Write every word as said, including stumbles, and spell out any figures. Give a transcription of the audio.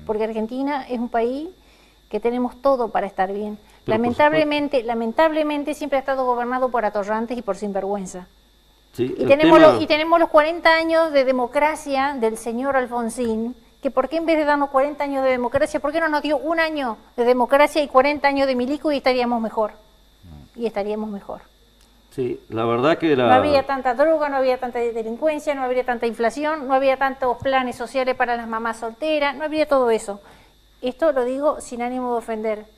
porque Argentina es un país que tenemos todo para estar bien. Pero lamentablemente, lamentablemente siempre ha estado gobernado por atorrantes y por sinvergüenza. Sí, y, tenemos tema... lo, y tenemos los cuarenta años de democracia del señor Alfonsín, que por qué en vez de darnos cuarenta años de democracia, ¿por qué no nos dio un año de democracia y cuarenta años de milico y estaríamos mejor? Y estaríamos mejor. Sí, la verdad que la... No había tanta droga, no había tanta delincuencia, no habría tanta inflación, no había tantos planes sociales para las mamás solteras, no habría todo eso. Esto lo digo sin ánimo de ofender.